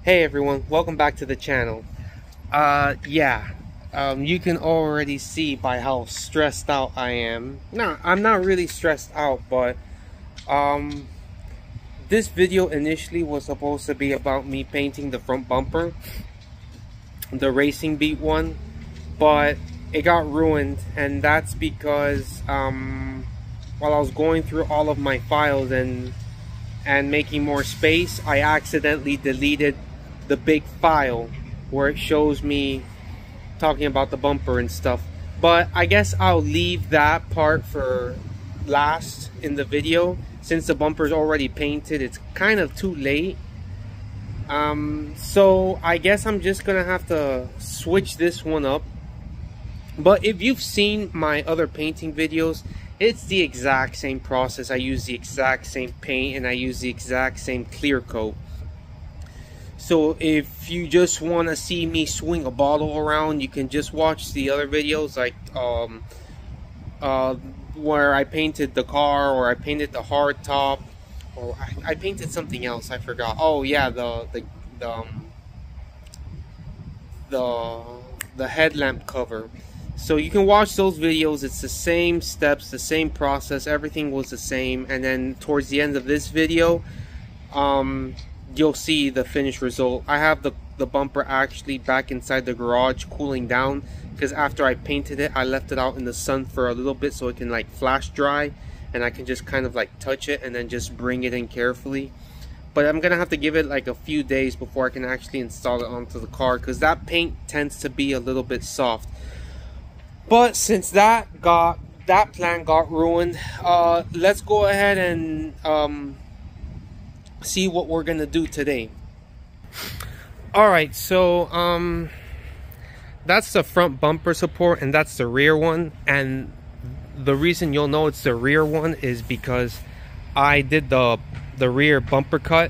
Hey everyone, welcome back to the channel. You can already see by how stressed out I am. No, I'm not really stressed out, but this video initially was supposed to be about me painting the front bumper, the racing beat one, but it got ruined, and that's because while I was going through all of my files and making more space, I accidentally deleted the big file where it shows me talking about the bumper and stuff. But I guess I'll leave that part for last in the video, since the bumper's already painted. It's kind of too late. So I guess I'm just gonna have to switch this one up. But if you've seen my other painting videos, it's the exact same process. I use the exact same paint and I use the exact same clear coat. So if you just want to see me swing a bottle around, you can just watch the other videos, like where I painted the car, or I painted the hard top, or I painted something else, I forgot. Oh yeah, the headlamp cover. So you can watch those videos. It's the same steps, the same process, everything was the same. And then towards the end of this video, you'll see the finished result. I have the bumper actually back inside the garage cooling down, because after I painted it, I left it out in the sun for a little bit so it can like flash dry, and I can just kind of like touch it and then just bring it in carefully. But I'm gonna have to give it like a few days before I can actually install it onto the car, because that paint tends to be a little bit soft. But since that plan got ruined, let's go ahead and see what we're gonna do today. Alright, so that's the front bumper support and that's the rear one. And the reason you'll know it's the rear one is because I did the rear bumper cut,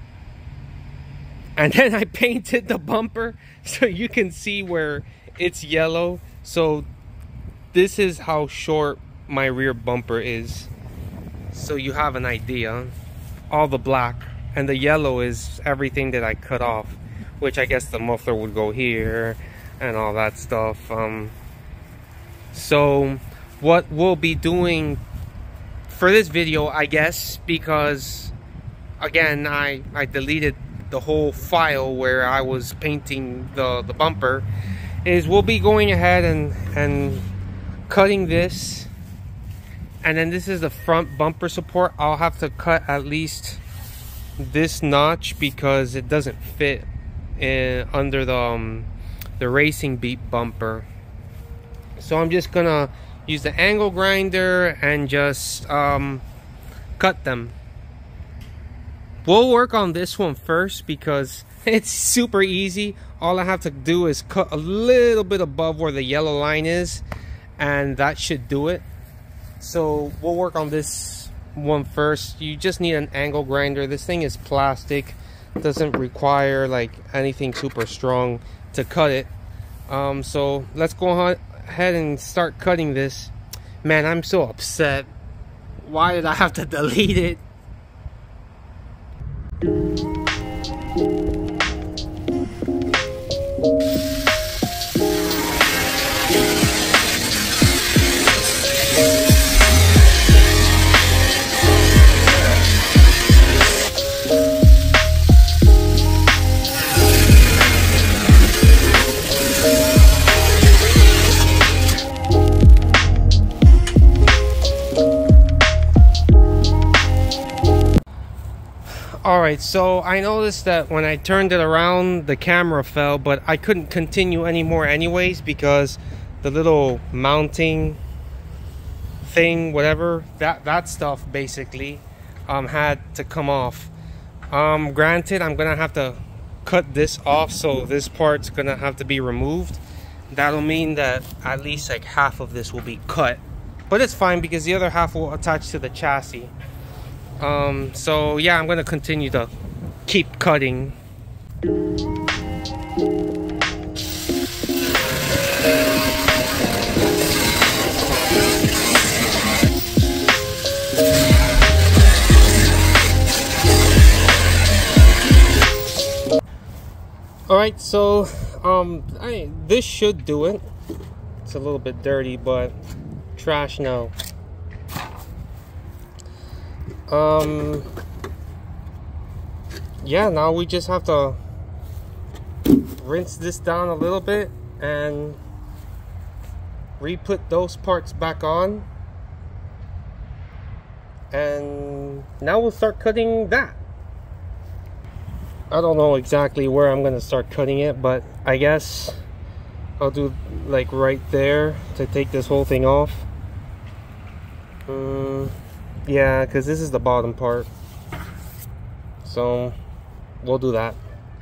and then I painted the bumper so you can see where it's yellow. So this is how short my rear bumper is, so you have an idea. All the black and the yellow is everything that I cut off, which I guess the muffler would go here and all that stuff. So what we'll be doing for this video, I guess, because again I deleted the whole file where I was painting the bumper, is we'll be going ahead and cutting this. And then this is the front bumper support. I'll have to cut at least this notch because it doesn't fit under the racing beat bumper. So I'm just gonna use the angle grinder and just cut them. We'll work on this one first because it's super easy. All I have to do is cut a little bit above where the yellow line is, and that should do it. So we'll work on this one first. You just need an angle grinder. This thing is plastic, doesn't require like anything super strong to cut it. So let's go ahead and start cutting this. Man, I'm so upset. Why did I have to delete it? Alright, so I noticed that when I turned it around, the camera fell, but I couldn't continue anymore anyways because the little mounting thing, whatever, that stuff basically had to come off. Granted, I'm gonna have to cut this off, so this part's gonna have to be removed. That'll mean that at least like half of this will be cut, but it's fine because the other half will attach to the chassis. So yeah, I'm gonna continue to keep cutting. right, so this should do it. It's a little bit dirty, but trash now. Yeah, now we just have to rinse this down a little bit and re-put those parts back on, and now we'll start cutting that. I don't know exactly where I'm gonna start cutting it, but I guess I'll do like right there to take this whole thing off. Yeah, because this is the bottom part, so we'll do that.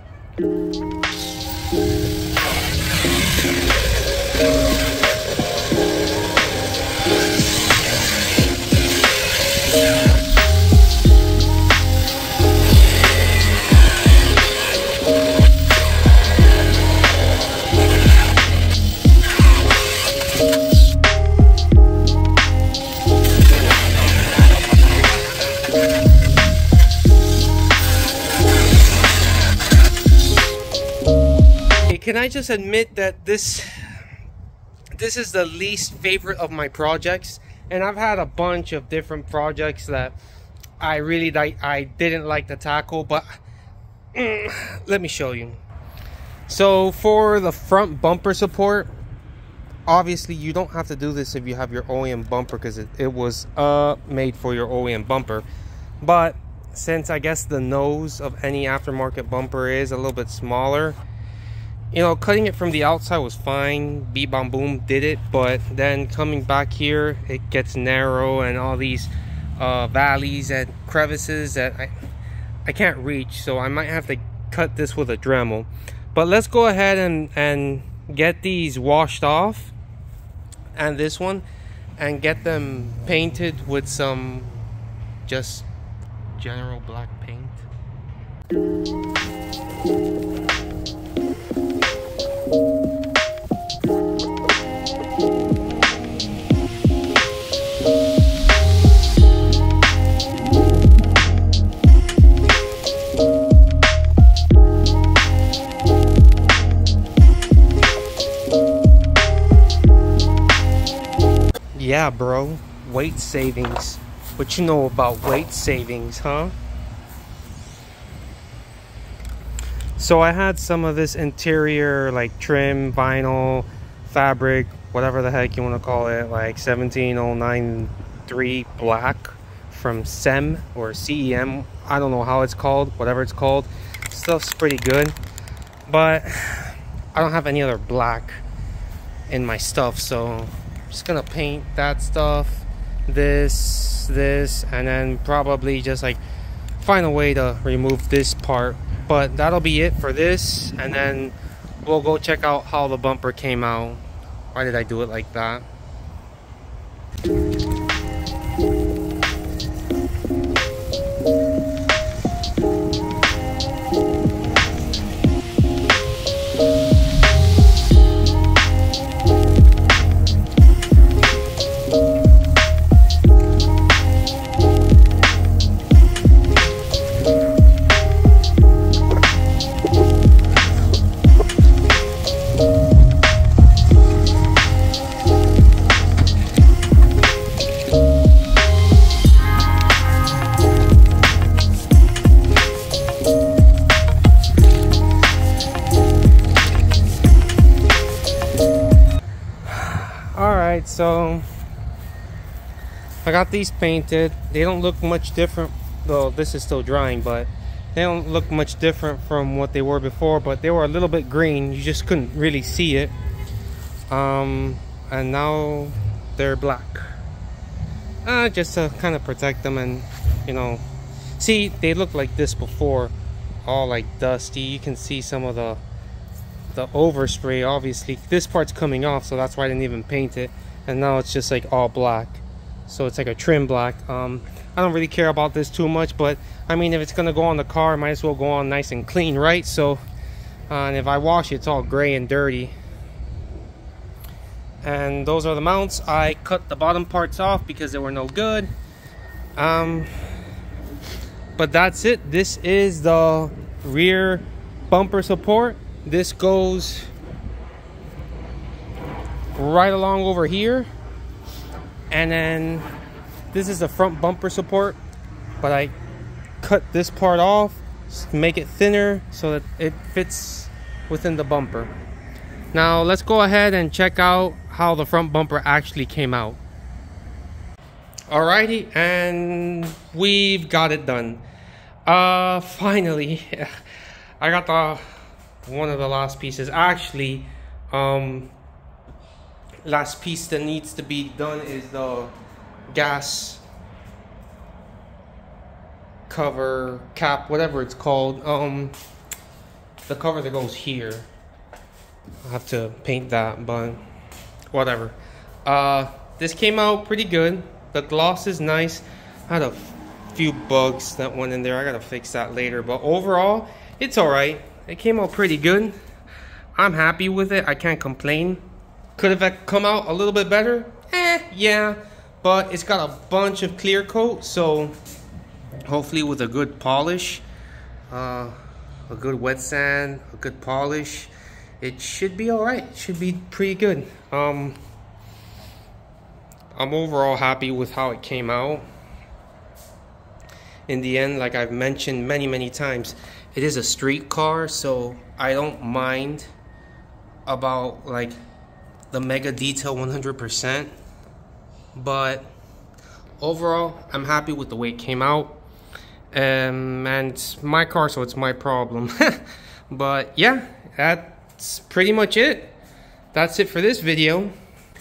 Can I just admit that this is the least favorite of my projects, and I've had a bunch of different projects that I didn't like to tackle, but let me show you. So for the front bumper support, obviously you don't have to do this if you have your OEM bumper, because it was made for your OEM bumper. But since I guess the nose of any aftermarket bumper is a little bit smaller, you know, cutting it from the outside was fine. Beep Bom Boom did it, but then coming back here, it gets narrow and all these valleys and crevices that I can't reach. So I might have to cut this with a Dremel. But let's go ahead and get these washed off, and this one, and get them painted with some just general black paint. Yeah, bro, weight savings. What you know about weight savings, huh? So I had some of this interior like trim, vinyl, fabric, whatever the heck you want to call it, like 17093 black from SEM or CEM. I don't know how it's called, whatever it's called. Stuff's pretty good, but I don't have any other black in my stuff, so I'm just gonna paint that stuff, this, and then probably just like find a way to remove this part. But that'll be it for this, and then we'll go check out how the bumper came out. Why did I do it like that? So I got these painted. They don't look much different, though this is still drying, but they don't look much different from what they were before, but they were a little bit green. You just couldn't really see it. And now they're black, just to kind of protect them. And you know, see, they looked like this before, all like dusty. You can see some of the overspray. Obviously this part's coming off, so that's why I didn't even paint it. And now it's just like all black, so it's like a trim black. I don't really care about this too much, but I mean, if it's gonna go on the car, it might as well go on nice and clean, right? So and if I wash it, it's all gray and dirty. And those are the mounts. I cut the bottom parts off because they were no good. But that's it. This is the rear bumper support. This goes right along over here, and then this is the front bumper support, but I cut this part off to make it thinner so that it fits within the bumper. Now let's go ahead and check out how the front bumper actually came out. Alrighty, and we've got it done. Finally, I got one of the last pieces. Actually, last piece that needs to be done is the gas cover cap, whatever it's called. The cover that goes here. I'll have to paint that, but whatever. This came out pretty good. The gloss is nice. I had a few bugs that went in there. I gotta fix that later, but overall it's all right. It came out pretty good. I'm happy with it. I can't complain. Could have come out a little bit better, yeah, but it's got a bunch of clear coat, so hopefully with a good polish, a good wet sand, a good polish, it should be all right. It should be pretty good. I'm overall happy with how it came out. In the end, like I've mentioned many times, it is a street car, so I don't mind about like the mega detail 100%, but overall I'm happy with the way it came out. And it's my car, so it's my problem. But yeah, that's pretty much it. That's it for this video.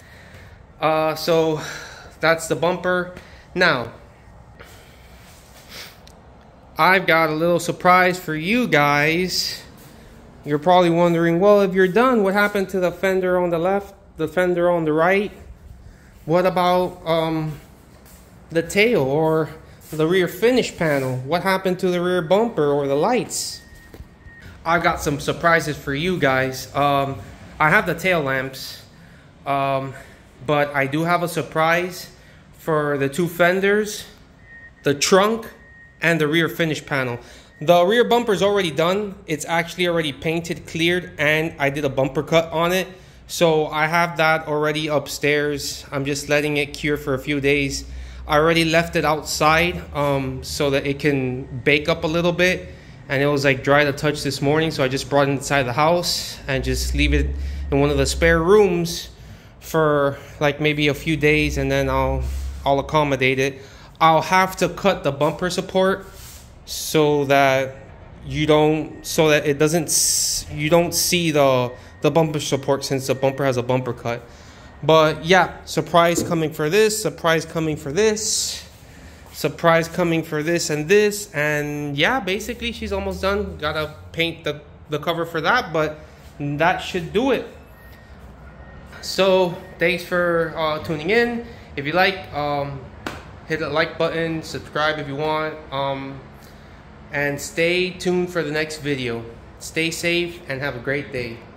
So that's the bumper. Now I've got a little surprise for you guys. You're probably wondering, well, if you're done, what happened to the fender on the left, the fender on the right? What about the tail or the rear finish panel? What happened to the rear bumper or the lights? I've got some surprises for you guys. I have the tail lamps, but I do have a surprise for the two fenders, the trunk, and the rear finish panel. The rear bumper is already done. It's actually already painted, cleared, and I did a bumper cut on it. So I have that already upstairs. I'm just letting it cure for a few days. I already left it outside so that it can bake up a little bit. And it was like dry to touch this morning, so I just brought it inside the house and just leave it in one of the spare rooms for like maybe a few days, and then I'll accommodate it. I'll have to cut the bumper support so that you don't see the bumper support, since the bumper has a bumper cut. But yeah, surprise coming for this, surprise coming for this, surprise coming for this and this. And yeah, basically she's almost done. Gotta paint the cover for that, but that should do it. So thanks for tuning in. If you like, hit the like button, subscribe if you want, and stay tuned for the next video. Stay safe and have a great day.